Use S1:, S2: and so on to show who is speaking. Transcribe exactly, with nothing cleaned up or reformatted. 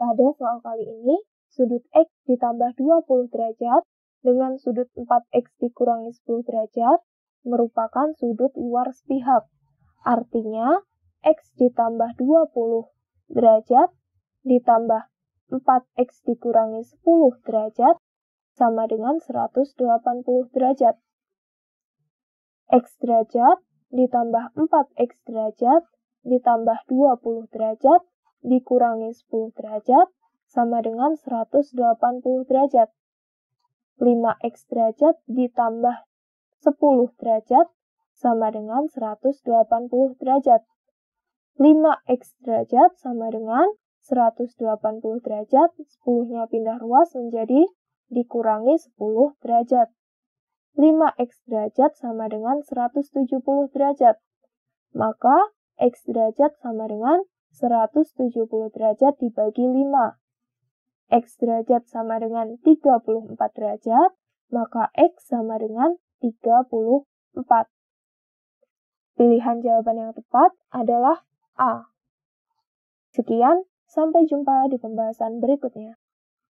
S1: Pada soal kali ini, sudut X ditambah dua puluh derajat dengan sudut empat X dikurangi sepuluh derajat merupakan sudut luar sepihak. Artinya, X ditambah dua puluh derajat ditambah empat X dikurangi sepuluh derajat sama dengan seratus delapan puluh derajat. X derajat ditambah empat X derajat ditambah dua puluh derajat dikurangi sepuluh derajat sama dengan seratus delapan puluh derajat. lima X derajat ditambah sepuluh derajat sama dengan seratus delapan puluh derajat. lima X derajat sama dengan seratus delapan puluh derajat, sepuluh-nya pindah ruas menjadi dikurangi sepuluh derajat. lima X derajat sama dengan seratus tujuh puluh derajat. Maka X derajat sama dengan seratus tujuh puluh derajat dibagi lima. X derajat sama dengan tiga puluh empat derajat, maka X sama dengan tiga puluh empat. Pilihan jawaban yang tepat adalah A. Sekian, sampai jumpa di pembahasan berikutnya.